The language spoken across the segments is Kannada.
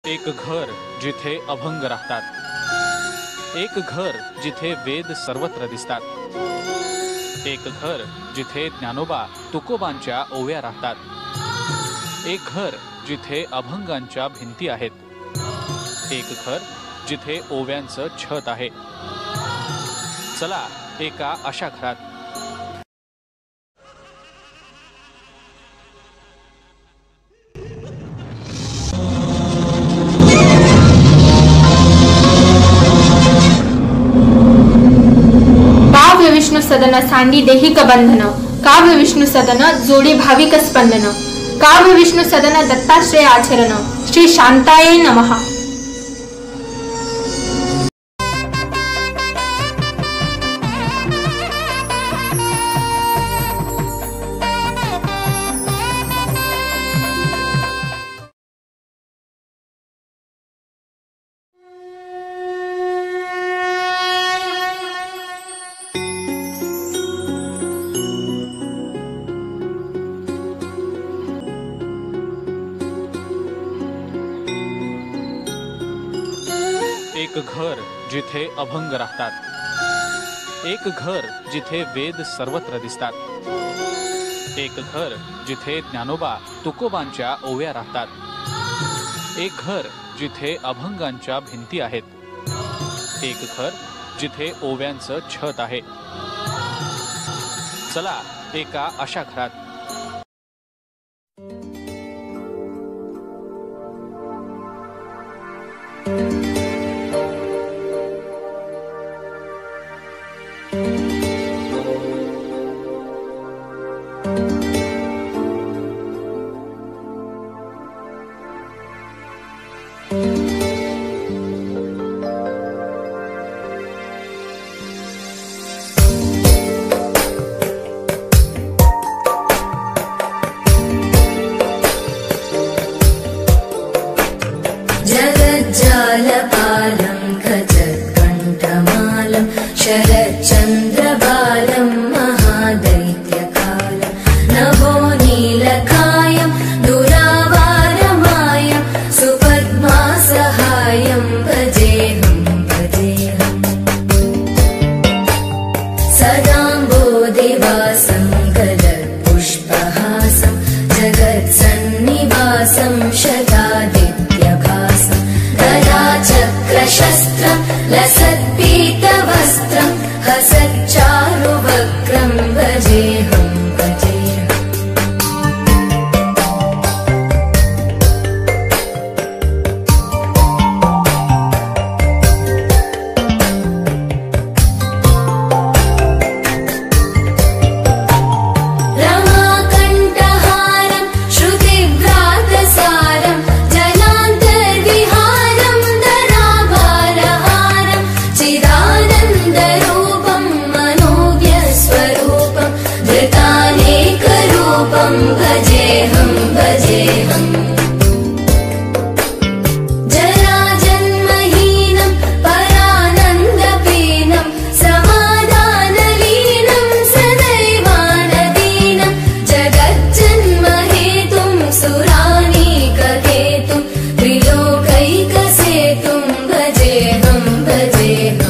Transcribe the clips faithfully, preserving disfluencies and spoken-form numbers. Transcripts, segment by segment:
एक घर जिथे अभंग राहतात, एक घर जिथे वेद सर्वत्र दिसतात, एक घर जिथे ज्ञानोबा तुकोबांच्या ओव्या राहतात, एक घर जिथे अभंगांच्या भिंती आहेत, एक घर जिथे ओव्यांचं छत आहे। चला एका अशा घरात काव्य विष्णु सदन सांडी देहिक बंधन, काव्य विष्णु सदन जोडी भाविक स्पंदन, काव्य विष्णु सदन दत्ताश्रय आचरण, श्री शांताये नमः। एक घर जिथे अभंग राहतात, एक घर जिथे वेद सर्वत्र दिसतात, एक घर जिथे ज्ञानोबा तुकोबांच्या ओव्या राहतात, एक घर जिथे अभंगांच्या भिंती आहेत, एक घर जिथे ओव्यांचं छत आहे। चला एका अशा घरात जगज्जालपालं खचत्कण्ठमालं शरच्चन्द्रबालं महादैत्यकालं नभो नीलकायं दुरावारमायं सुपद्मासहायं भजेऽहं भजेऽहम् सदाम्बोधिवासं गलत्पुष्पहासं जगत्सन्निवासं शतादित्यभासं गदाचक्रशस्त्रं लसत्पीतवस्त्रं हसच्चारुवक्त्रं भजेऽहं भजेऽहम् रमाकण्ठहारं श्रुतिभ्रातसारं जलान्तर्विहारं धराभारहारं चिदानन्दरूपं मनोज्ञस्वरूपं धृतानेकरूपं भजेऽहं भजेऽहम् जराजन्महीनं परानन्दपीनं समाधानलीनं सदैवानदीनं जगज्जन्महेतुं सुरानीकहेतुं त्रिलोकैकसेतुं भजेऽहं भजेऽहम्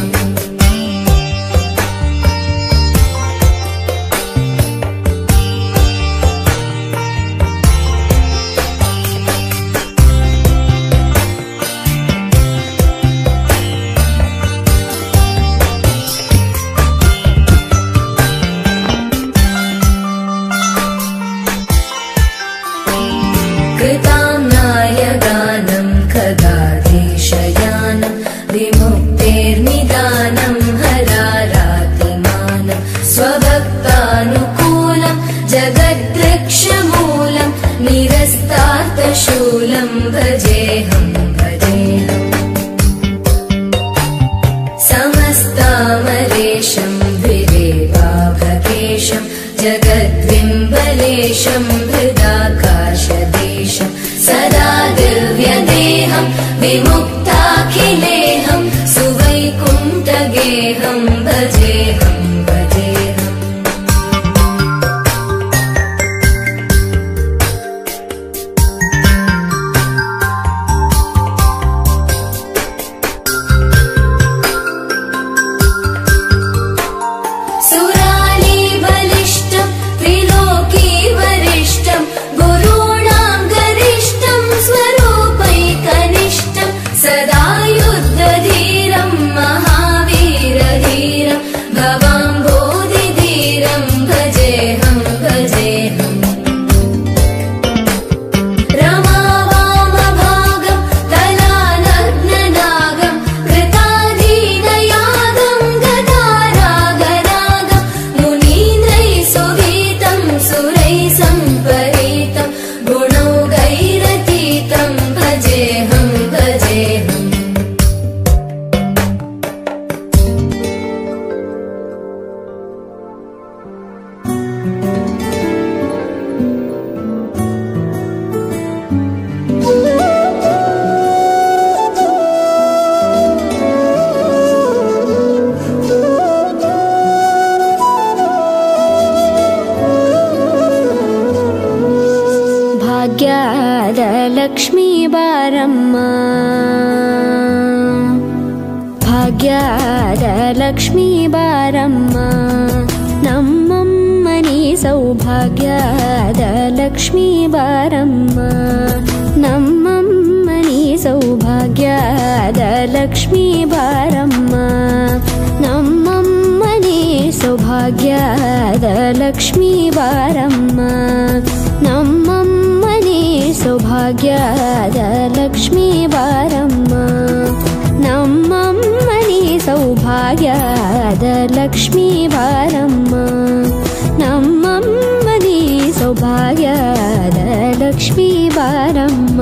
कृताम्नायगानं खगाधीशयानं विमुक्तेर्निदानं हरारातिमानं स्वभक्तानुकूलं जगद्वृक्षमूलं निरस्तार्थशूलं भजेऽहं भजेऽहम् समस्तामलेशं विरेवाभकेशं जगद्विम्बलेशं हृदाकाशदेशं सदा दिव्यदेहं विमुक्ताखिलेहं सुवैकुण्ठगेहं भजेऽहं भजेऽहम् ಬಾರಮ್ಮ ಭಾಗ್ಯದ ಲಕ್ಷ್ಮೀ ಬಾರಮ್ಮ ನಮ್ಮಮ್ಮನಿ ಸೌಭಾಗ್ಯದ ಲಕ್ಷ್ಮೀ ಬಾರಮ್ಮ ನಮ್ಮಮ್ಮನಿ ಸೌಭಾಗ್ಯದ ಲಕ್ಷ್ಮೀ ಬಾರಮ್ಮ ನಮ್ಮಮ್ಮನಿ ಸೌಭಾಗ್ಯದ ಲಕ್ಷ್ಮೀ ಬಾರಮ್ಮ ನಮ್ಮಮ್ಮನಿ ಸೌಭಾಗ್ಯದ ಲಕ್ಷ್ಮೀ ಬಾರಮ್ಮ ನಮ್ಮಮ್ಮನಿ ಸೌಭಾಗ್ಯದ ಲಕ್ಷ್ಮೀ ಬಾರಮ್ಮ ನಮ್ಮಮ್ಮನಿ ಸೌಭಾಗ್ಯದ ಲಕ್ಷ್ಮೀ ಬಾರಮ್ಮ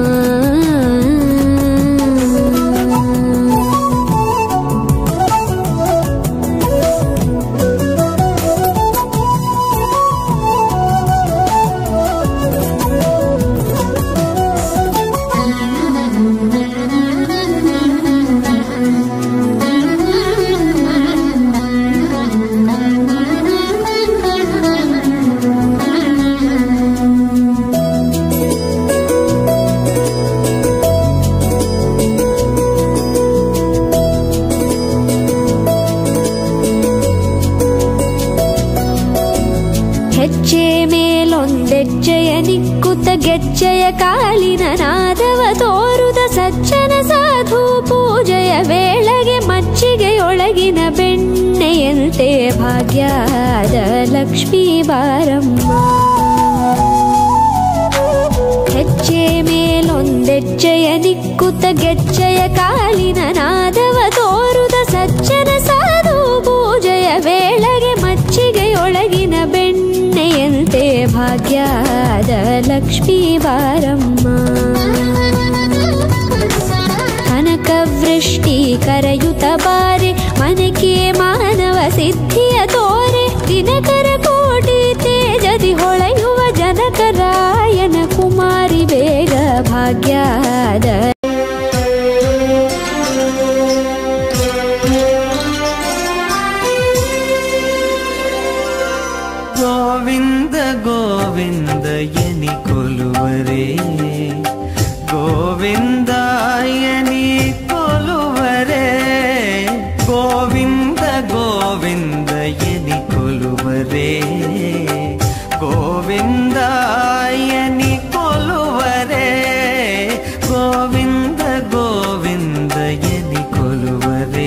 ಹೆಜ್ಜೆ ಮೇಲೊಂದೆಜ್ಜೆಯ ನಿಕ್ಕುತ್ತ ಗೆಜ್ಜೆಯ ಕಾಲಿನ ನಾದವ ತೋರುದ ಸಜ್ಜನ ಸಾಧು ಪೂಜೆಯ ವೇಳೆಗೆ ಮಜ್ಜಿಗೆಯೊಳಗಿನ ಬೆಣ್ಣೆಯಂತೆ ಭಾಗ್ಯದ ಲಕ್ಷ್ಮೀ ಬಾರಮ್ಮ ಹೆಜ್ಜೆ ಮೇಲೊಂದೆಜ್ಜೆಯ ನಿಕ್ಕುತ್ತ ಗೆಜ್ಜೆಯ ಕಾಲಿನ ನಾದವ ತೋರುದ ಸಜ್ಜನ ಸಾಧು ಪೂಜೆಯ ವೇಳೆಗೆ ಮಜ್ಜಿಗೆಯೊಳಗಿನ ಬೆಣ್ಣೆಯಂತೆ ಭಾಗ್ಯದ ಲಕ್ಷ್ಮೀ ಬಾರಮ್ಮ ಕನಕವೃಷ್ಟಿ ಕರೆಯುತ್ತ ಬಾರೆ ಮನಕೆ ಮಾನವ ಸಿದ್ಧಿಯ ತೋರೆ ದಿನಕರ ಕೋಟಿ ತೇಜದಿ ಹೊಳೆಯುವ ಜನಕರಾಯನ ಕುಮಾರಿ ಬೇಗ ಭಾಗ್ಯದ ಗೋವಿಂದ ಗೋವಿಂದ ಎನಿ ಕೊಲುವರೇ ಗೋವಿಂದ ಎನಿ ಕೊಲುವರೇ ಗೋವಿಂದ ಗೋವಿಂದ ಎನಿ ಕೊಲುವರೇ ಗೋವಿಂದ ಎನಿ ಕೊಲುವರೇ ಗೋವಿಂದ ಗೋವಿಂದ ಎನಿ ಕೊಲುವರೇ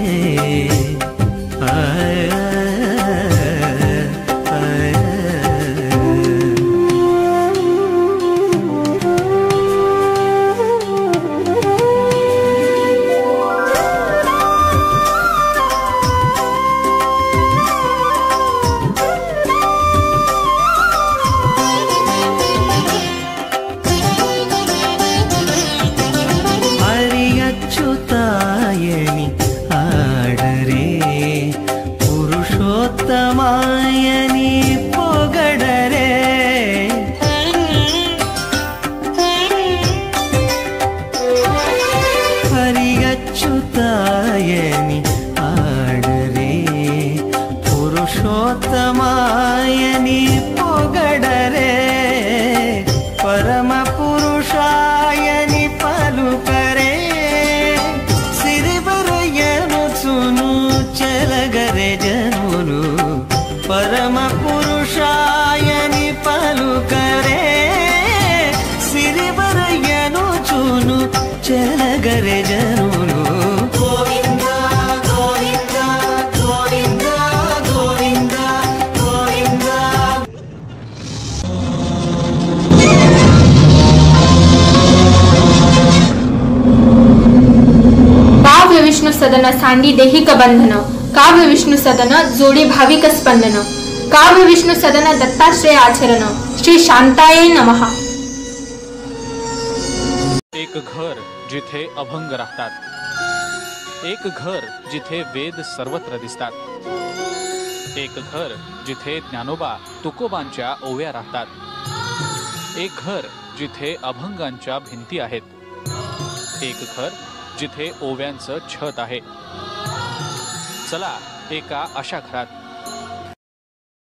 ಹರಿಯಚ್ಯುತಾಯನಿ ಆಡರೆ ಪುರುಷೋತ್ತಮಾಯನಿ ಪೊಗಡರೆ ಹರಿಯಚ್ಯುತಾಯನಿ ಆಡರೆ ಪುರುಷೋತ್ತಮಾಯನಿ ಪೊಗಡರೆ ಪರಮ ಪುರುಷಾಯನಿ ಪಲುಕರೆ ಸಿರಿಬರಯನು ಸುನು ಚಲಗರೆ ಜನುನು ಪರಮ ಪುರುಷಾಯನಿ ಪಲುಕರೆ ಸಿರಿಬರಯನು ಚುನು ಚಲಗರೆ ಜನುನು ಗೋವಿಂದ ಗೋವಿಂದ ಗೋವಿಂದ ಗೋವಿಂದ ಗೋವಿಂದ काव्य विष्णु सदन सांडी दैहिक बंधन काव्य विष्णु सदन जोडी भाविक स्पंदन काव्य विष्णु सदन दत्ताश्रय आचरण श्री शांताय नमः। एक घर जिथे अभंग राहतात एक घर जिथे वेद सर्वत्र दिसतात एक घर जिथे ज्ञानोबा तुकोबांच्या ओव्या राहतात एक घर जिथे अभंगांच्या भिंती आहेत एक घर जिथे ओव्यांचं छत आहे। चला एका अशा घरात